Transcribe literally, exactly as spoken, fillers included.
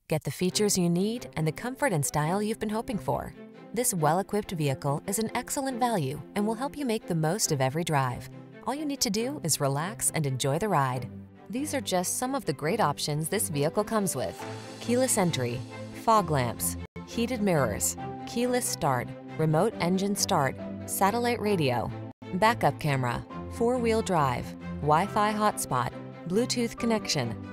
Get the features you need and the comfort and style you've been hoping for. This well-equipped vehicle is an excellent value and will help you make the most of every drive. All you need to do is relax and enjoy the ride. These are just some of the great options this vehicle comes with: keyless entry, fog lamps, heated mirrors, keyless start, remote engine start, satellite radio, backup camera, four-wheel drive, Wi-Fi hotspot, Bluetooth connection,